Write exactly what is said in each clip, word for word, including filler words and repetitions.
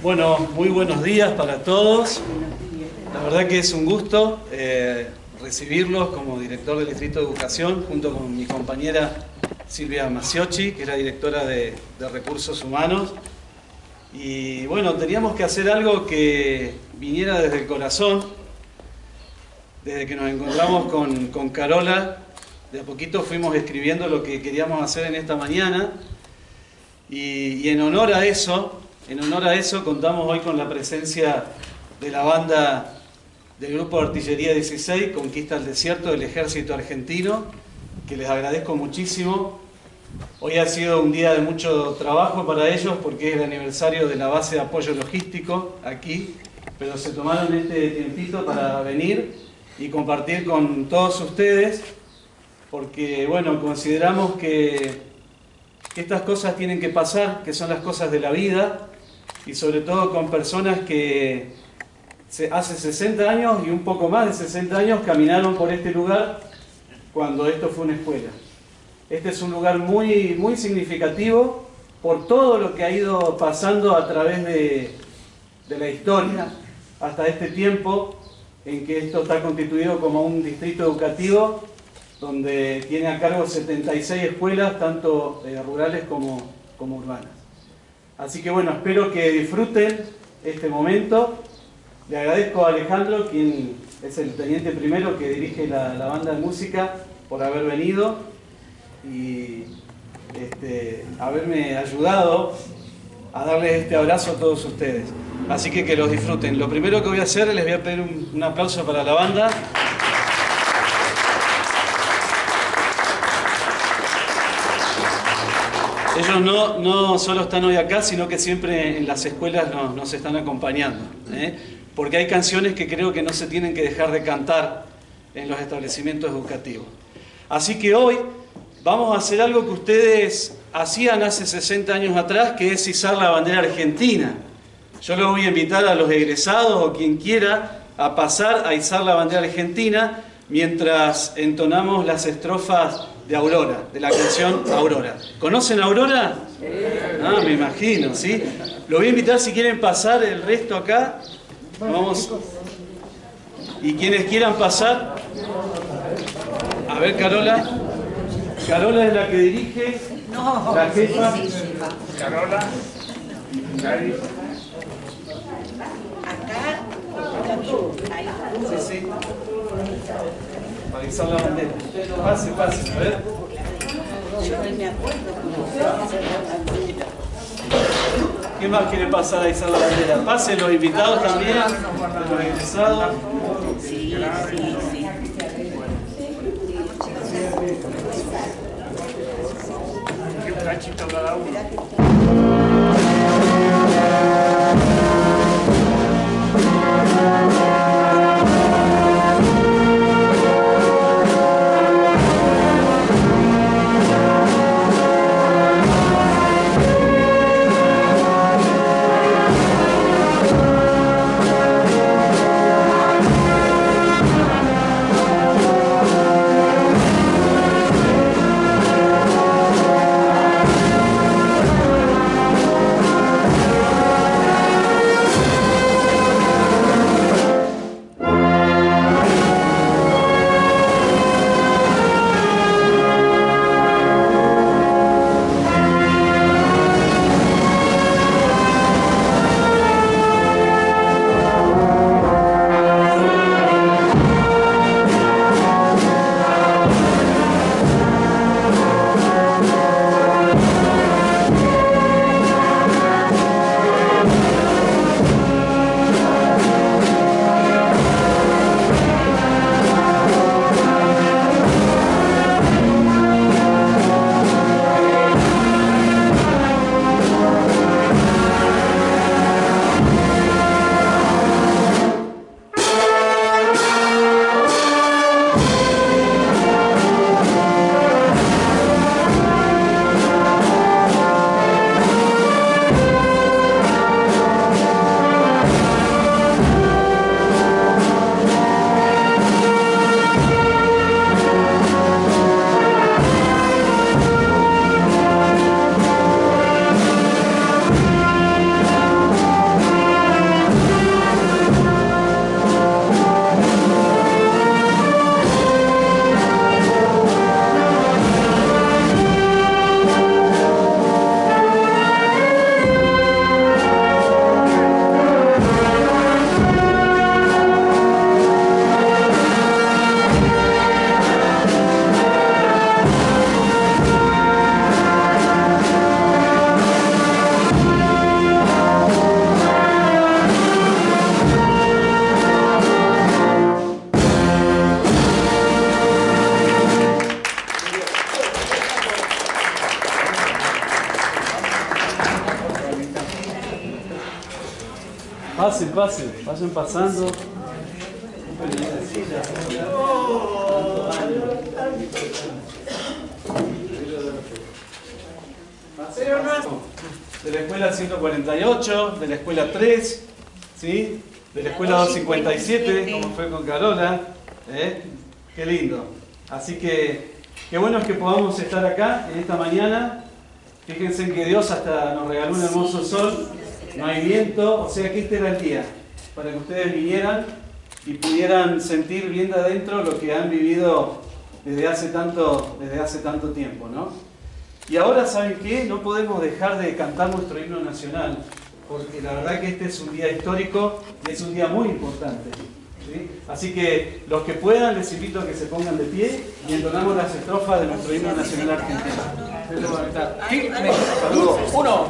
Bueno, muy buenos días para todos. La verdad que es un gusto eh, recibirlos como director del Distrito de Educación, junto con mi compañera Silvia Maciocchi, que es la directora de, de Recursos Humanos. Y bueno, teníamos que hacer algo que viniera desde el corazón. Desde que nos encontramos con, con Carola, de a poquito fuimos escribiendo lo que queríamos hacer en esta mañana. Y, y en honor a eso, en honor a eso contamos hoy con la presencia de la banda del Grupo de Artillería dieciséis, Conquista del Desierto del Ejército Argentino, que les agradezco muchísimo. Hoy ha sido un día de mucho trabajo para ellos porque es el aniversario de la base de apoyo logístico aquí, pero se tomaron este tiempito para venir y compartir con todos ustedes, porque bueno, consideramos que que estas cosas tienen que pasar, que son las cosas de la vida, y sobre todo con personas que hace sesenta años y un poco más de sesenta años caminaron por este lugar cuando esto fue una escuela. Este es un lugar muy, muy significativo por todo lo que ha ido pasando a través de, de la historia hasta este tiempo en que esto está constituido como un distrito educativo donde tiene a cargo setenta y seis escuelas, tanto eh, rurales como, como urbanas. Así que bueno, espero que disfruten este momento. Le agradezco a Alejandro, quien es el teniente primero que dirige la, la banda de música, por haber venido y este, haberme ayudado a darles este abrazo a todos ustedes. Así que que los disfruten. Lo primero que voy a hacer, les voy a pedir un, un aplauso para la banda. Ellos no, no solo están hoy acá, sino que siempre en las escuelas nos, nos están acompañando, ¿eh? Porque hay canciones que creo que no se tienen que dejar de cantar en los establecimientos educativos. Así que hoy vamos a hacer algo que ustedes hacían hace sesenta años atrás, que es izar la bandera argentina. Yo los voy a invitar a los egresados o quien quiera a pasar a izar la bandera argentina mientras entonamos las estrofas de Aurora, de la canción Aurora. ¿Conocen a Aurora? Ah, me imagino, ¿sí? Los voy a invitar si quieren pasar el resto acá. Vamos. Y quienes quieran pasar. A ver, Carola. Carola es la que dirige. No, la jefa. sí, sí, sí, Carola. Cari. acá, ahí. Sí, sí. Para izar la bandera. Pase, pase, a ver. Yo ni me acuerdo cómo se hace la bandera. ¿Qué más quiere pasar a izar la bandera? Pasen los invitados también, los egresados. Sí, sí, sí. Un cachito cada uno. pasen, pasen, vayan pasando. De la escuela ciento cuarenta y ocho, de la escuela tres, ¿sí? De la escuela doscientos cincuenta y siete, como fue con Carola. ¿Eh? Qué lindo. Así que, qué bueno es que podamos estar acá en esta mañana. Fíjense que Dios hasta nos regaló un hermoso sol, no hay viento, o sea que este era el día para que ustedes vinieran y pudieran sentir bien de adentro lo que han vivido desde hace tanto, desde hace tanto tiempo, ¿no? Y ahora, ¿saben qué? No podemos dejar de cantar nuestro himno nacional, porque la verdad que este es un día histórico y es un día muy importante, ¿sí? Así que los que puedan, les invito a que se pongan de pie y entonamos las estrofas de nuestro himno nacional argentino. Saludos. Uno.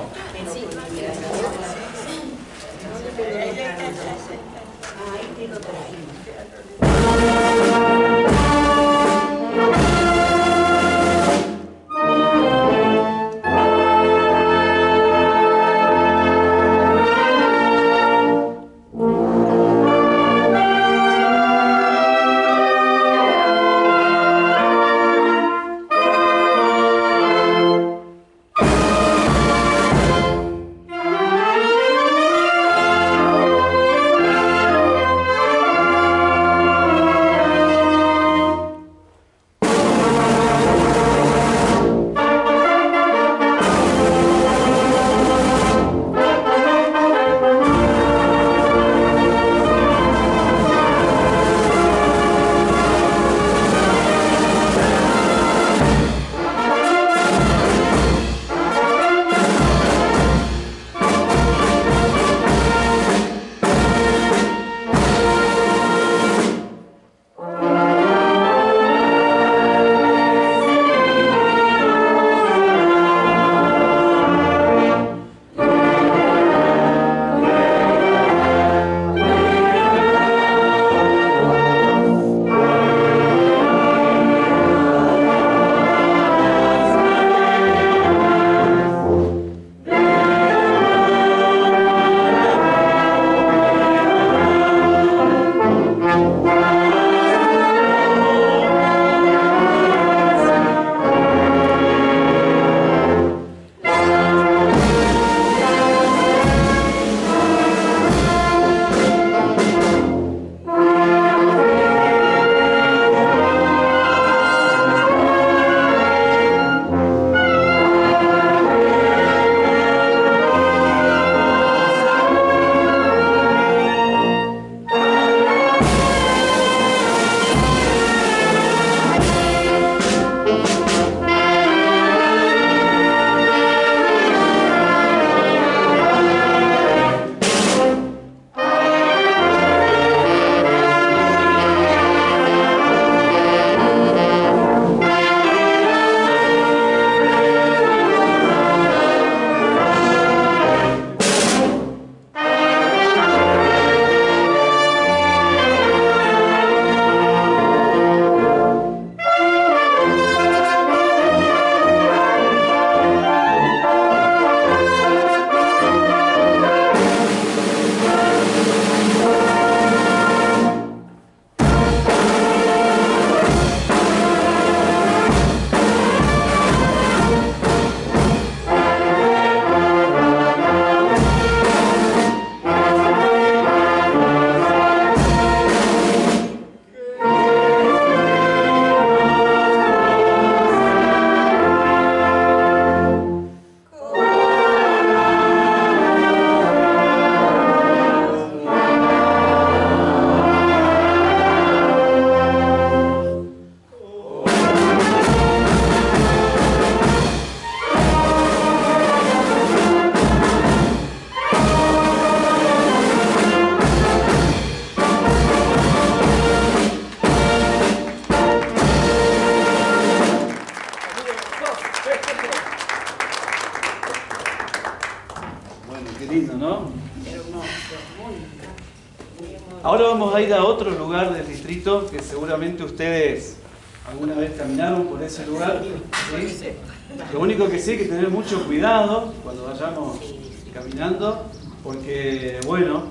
Ahora vamos a ir a otro lugar del distrito que seguramente ustedes alguna vez caminaron por ese lugar, ¿sí? Lo único que sí hay que tener mucho cuidado cuando vayamos caminando, porque bueno,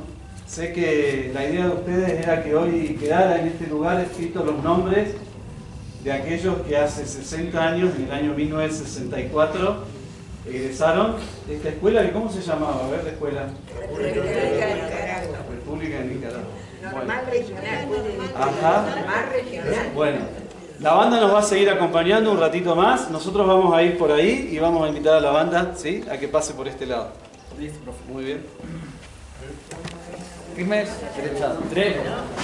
sé que la idea de ustedes era que hoy quedara en este lugar escritos los nombres de aquellos que hace sesenta años, en el año mil novecientos sesenta y cuatro, egresaron de esta escuela. ¿Y cómo se llamaba? A ver, la escuela. República de Nicaragua. República de Nicaragua. Normal regional. Ajá. Normal regional. Bueno, la banda nos va a seguir acompañando un ratito más. Nosotros vamos a ir por ahí y vamos a invitar a la banda, ¿sí?, a que pase por este lado. Listo, profe. Muy bien. Primer, tres.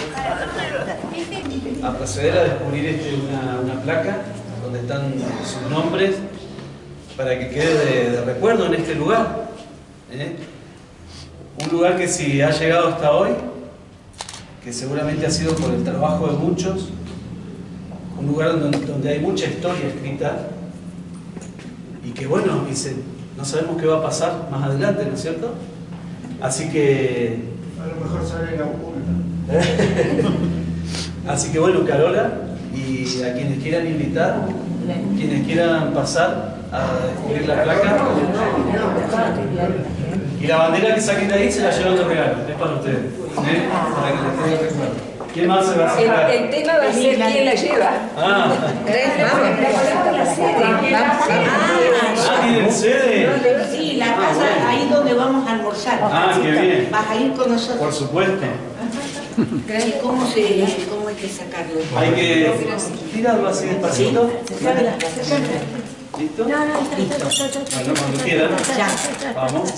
A proceder a descubrir este, una, una placa donde están sus nombres para que quede de, de recuerdo en este lugar. ¿eh? Un lugar que si ha llegado hasta hoy, que seguramente ha sido por el trabajo de muchos, un lugar donde, donde hay mucha historia escrita y que bueno, dice, no sabemos qué va a pasar más adelante, ¿no es cierto? Así que... A lo mejor sale la pública. Así que bueno, Carola, y a quienes quieran invitar, quienes quieran pasar a descubrir la placa, y la bandera que saquen de ahí se la llevan de regalo, es para ustedes, ¿eh? Para que les quede recuerdo. ¿Quién más se va a El, sacar? el tema va a ser quién la lleva. Ah, Vamos, la sede. ah, ¿tienen sede? Sí, la casa ahí donde vamos a almorzar. Ah, qué bien. Vas a ir con nosotros. Por supuesto. ¿Y cómo, se, cómo hay que sacarlo? Hay que tirarlo así despacito. ¿Listo? No, no, listo. Bueno, cuando quieran. Ya. Vamos.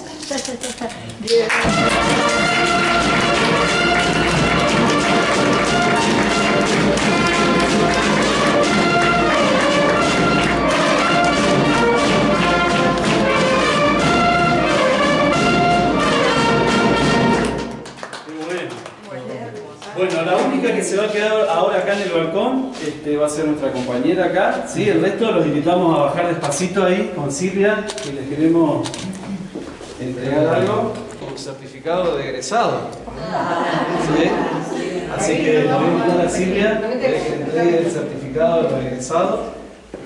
Bueno, la única que se va a quedar ahora acá en el balcón este, va a ser nuestra compañera acá, ¿sí? El resto los invitamos a bajar despacito ahí con Silvia, que les queremos entregar algo como certificado de egresado. ¿Sí? Así que le voy a invitar a Silvia para que le entregue el certificado de egresado.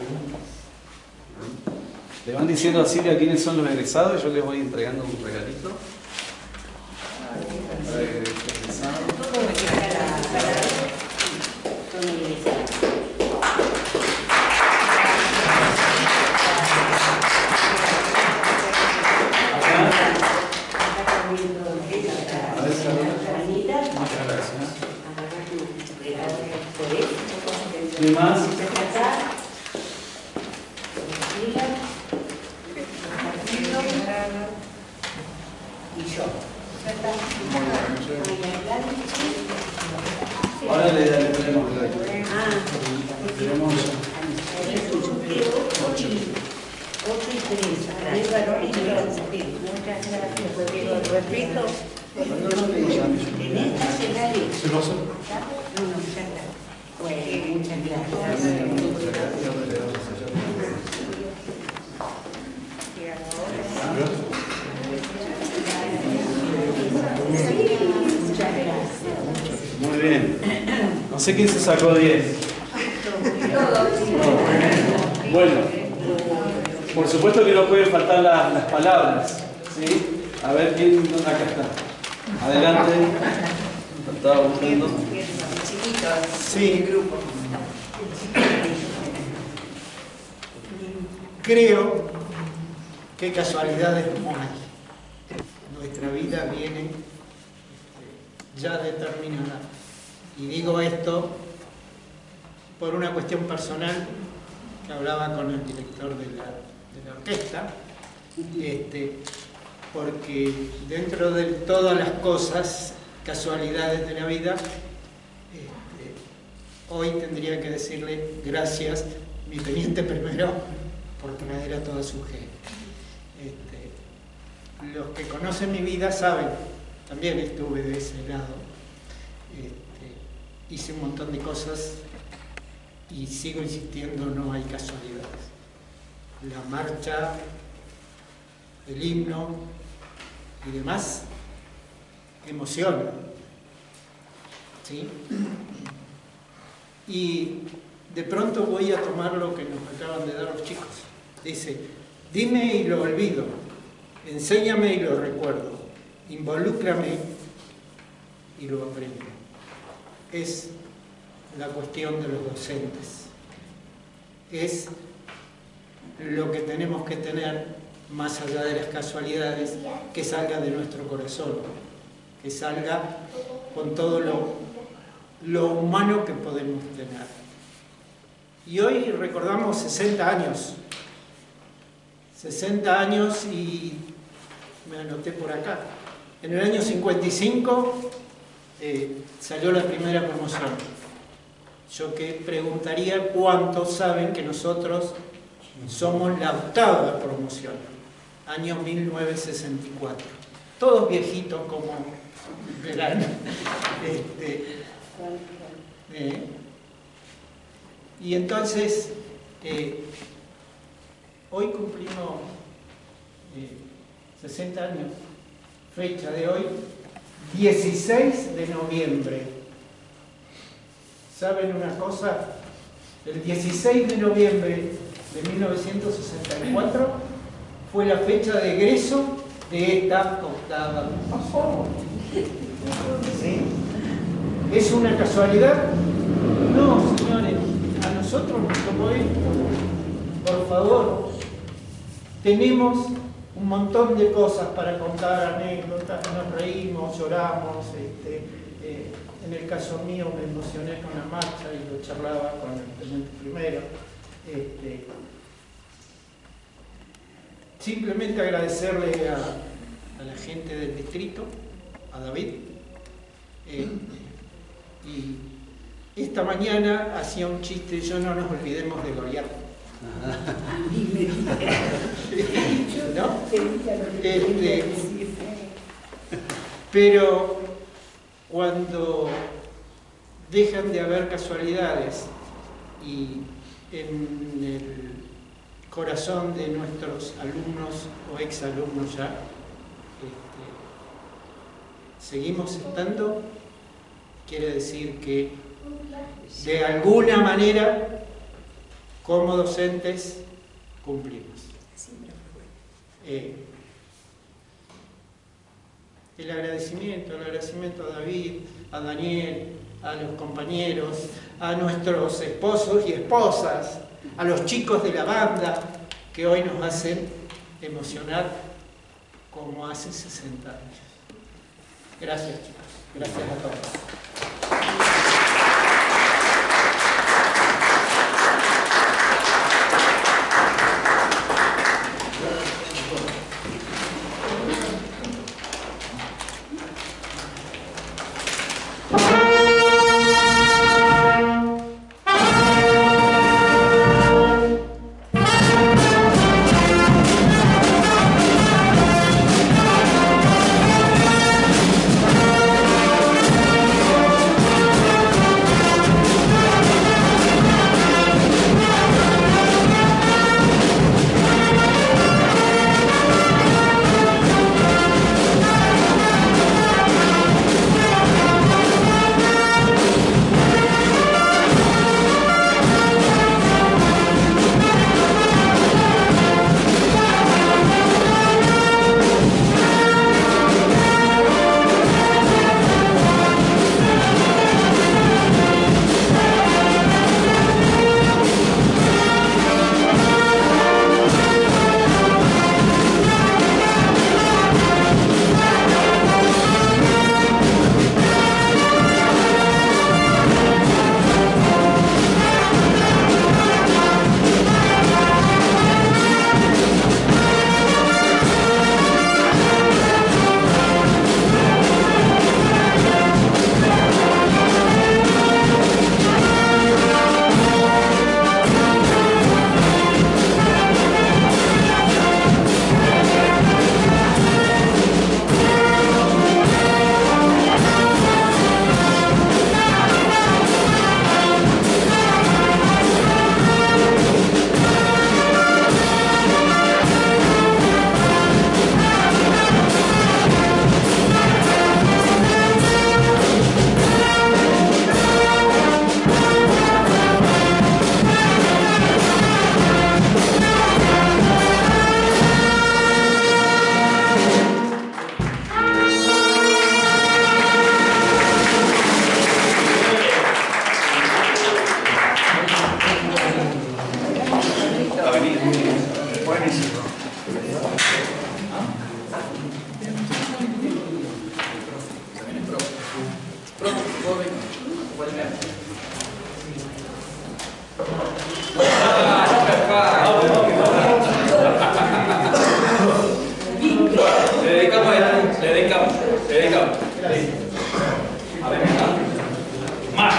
Le van diciendo a Silvia quiénes son los egresados y yo les voy entregando un regalito. Para el egresado. ¿Qué más? Y yo. Ahora le, le tenemos el Ah, tenemos ocho y tres. Muchas gracias. Repito. En esta se la ley. No, no, ya está. Bueno, muchas muy bien. No sé quién se sacó diez. Bueno, por supuesto que no pueden faltar la- las palabras, ¿sí? A ver quién, acá está. Adelante. Estaba buscando. Sí. Creo que casualidades no hay. Nuestra vida viene ya determinada. Y digo esto por una cuestión personal que hablaba con el director de la, de la orquesta, este, porque dentro de todas las cosas, casualidades de la vida, este, hoy tendría que decirle gracias, mi teniente primero, por traer a toda su gente. Este, los que conocen mi vida saben, también estuve de ese lado, este, hice un montón de cosas y sigo insistiendo, no hay casualidades. La marcha, el himno y demás emociona, ¿sí? Y de pronto voy a tomar lo que nos acaban de dar los chicos. Dice, dime y lo olvido, enséñame y lo recuerdo, involúcrame y lo aprenden. Es la cuestión de los docentes. Es lo que tenemos que tener, más allá de las casualidades, que salga de nuestro corazón, que salga con todo lo, lo humano que podemos tener. Y hoy recordamos sesenta años, sesenta años y me anoté por acá. En el año cincuenta y cinco eh, salió la primera promoción. Yo que preguntaría cuántos saben que nosotros somos la octava promoción, año mil novecientos sesenta y cuatro. Todos viejitos como verán. Este, eh, y entonces, eh, hoy cumplimos eh, sesenta años, fecha de hoy, dieciséis de noviembre. ¿Saben una cosa? El dieciséis de noviembre de mil novecientos sesenta y cuatro fue la fecha de egreso de esta octava. ¿Sí? ¿Es una casualidad? No, señores, a nosotros nos tocó esto. Por favor, tenemos un montón de cosas para contar, anécdotas, nos reímos, lloramos. Este, eh, en el caso mío me emocioné con la marcha y lo charlaba con el intendente primero. Este, simplemente agradecerle a, a la gente del distrito, a David. Eh, y esta mañana hacía un chiste, yo no nos olvidemos de Goliat. ¿No? Este, pero cuando dejan de haber casualidades y en el corazón de nuestros alumnos o exalumnos ya este, seguimos estando, quiere decir que de alguna manera como docentes cumplimos. Eh, el agradecimiento, el agradecimiento a David, a Daniel, a los compañeros, a nuestros esposos y esposas, a los chicos de la banda que hoy nos hacen emocionar como hace sesenta años. Gracias, chicos. Gracias a todos. Le dedicamos, le dedicamos, le dedicamos. A ver, más.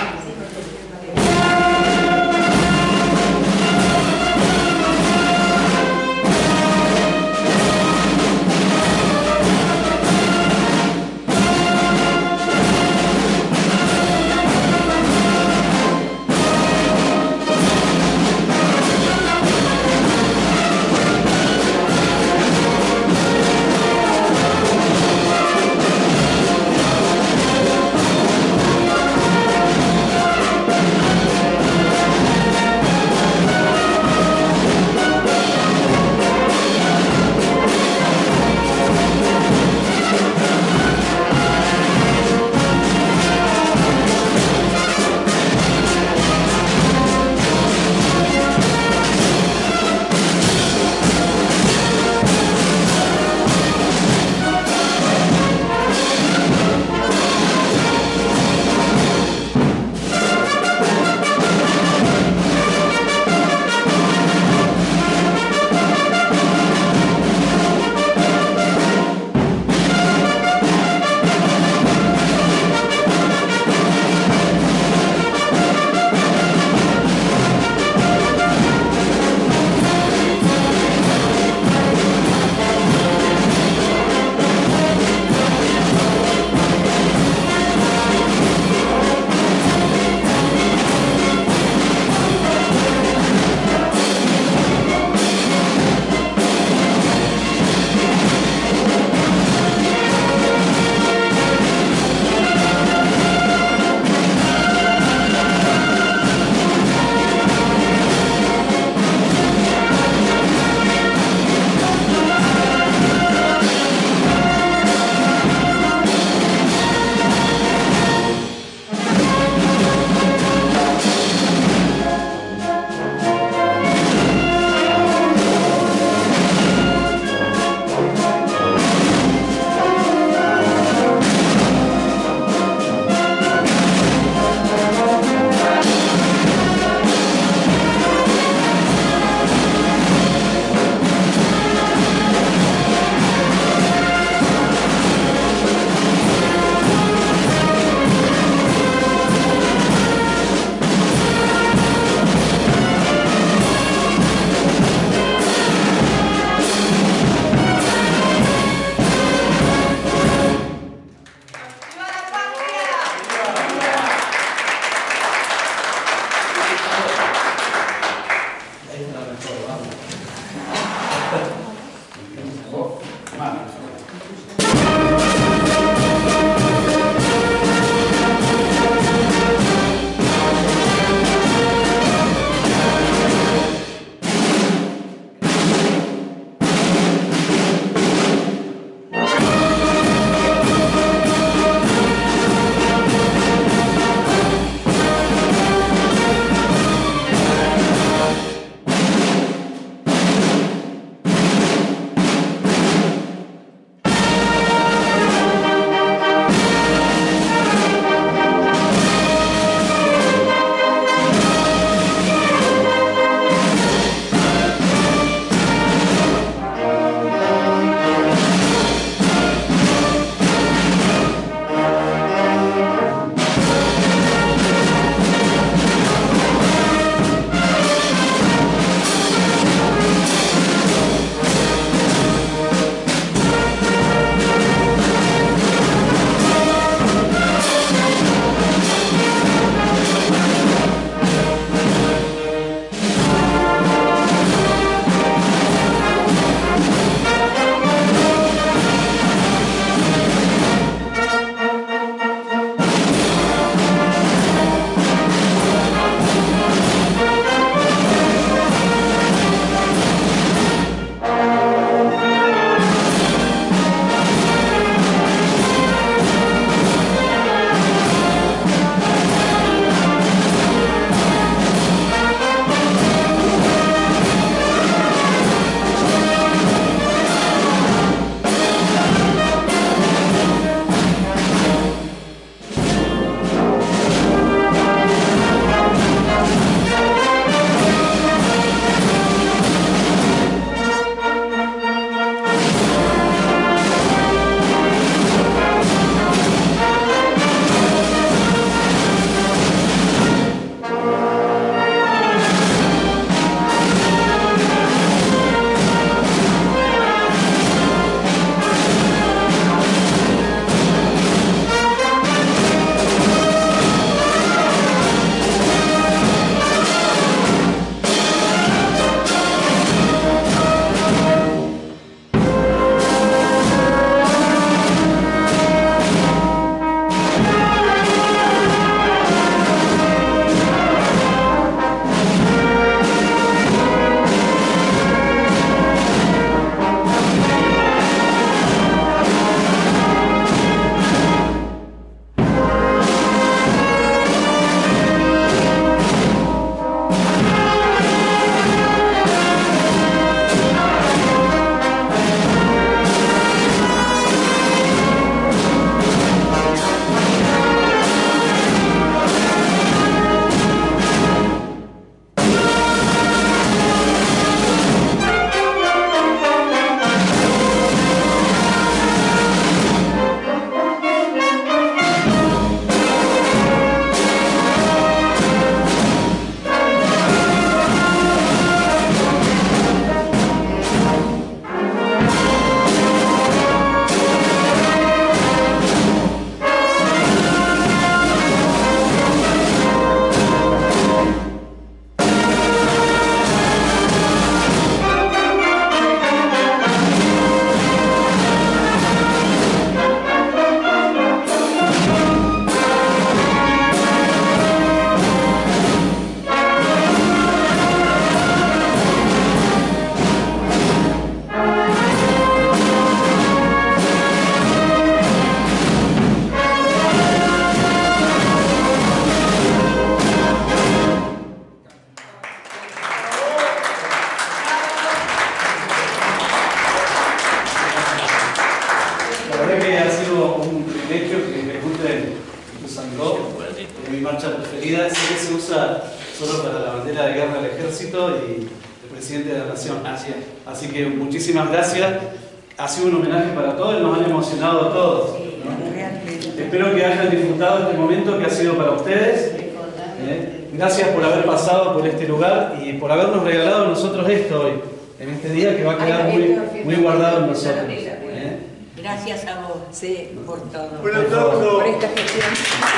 es mi marcha preferida. Sé que se usa solo para la bandera de guerra del ejército y el presidente de la nación. Así, Así que muchísimas gracias. Ha sido un homenaje para todos, nos han emocionado a todos, ¿no? Espero que hayan disfrutado este momento que ha sido para ustedes. ¿eh? Gracias por haber pasado por este lugar y por habernos regalado a nosotros esto hoy, en este día que va a quedar muy, muy guardado en nosotros. ¿eh? Gracias a vos. Sí, por todo. Buenas tardes. Por esta gestión.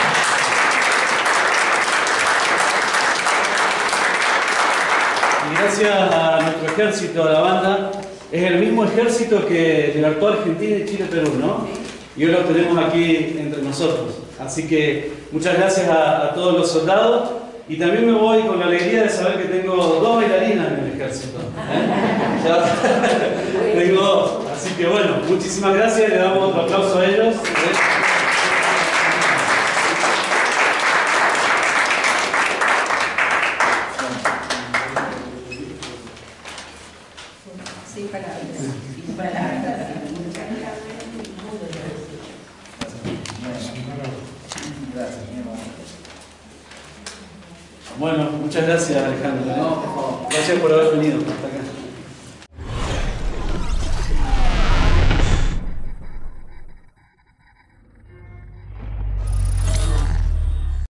Y gracias a nuestro ejército, a la banda, es el mismo ejército que libertó a Argentina y Chile, Perú, ¿no? Y hoy lo tenemos aquí entre nosotros. Así que muchas gracias a, a todos los soldados y también me voy con la alegría de saber que tengo dos bailarinas en el ejército. ¿eh? Ya tengo dos. Así que bueno, muchísimas gracias, le damos otro aplauso a ellos. ¿eh? Sin palabras. Sin palabras. Bueno, muchas gracias Alejandro. ¿no? Gracias por haber venido hasta acá.